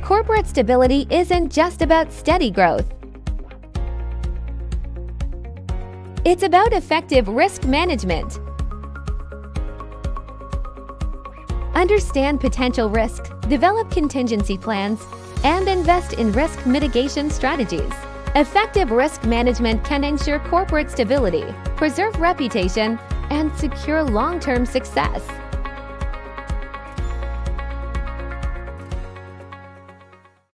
Corporate stability isn't just about steady growth. It's about effective risk management. Understand potential risks, develop contingency plans, and invest in risk mitigation strategies. Effective risk management can ensure corporate stability, preserve reputation, and secure long-term success.